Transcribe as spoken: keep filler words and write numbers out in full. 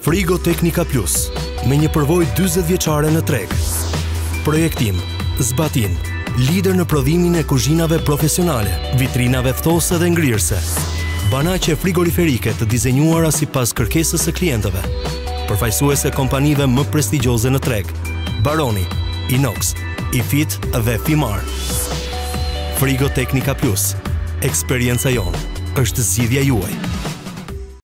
Frigo Technica Plus, me një përvojë dyzet vjeçare në treg. Projektim, zbatim, lider në prodhimin e kuzhinave profesionale, vitrinave ftohëse dhe ngrirëse. Banaqe frigoriferike të dizenjuara sipas kërkesës së klientëve. Përfaqësuese kompanive më prestigjioze në treg: Baroni, Inox, Ifit dhe Fimar. Frigo Technica Plus, eksperienca jonë është zgjidhja juaj.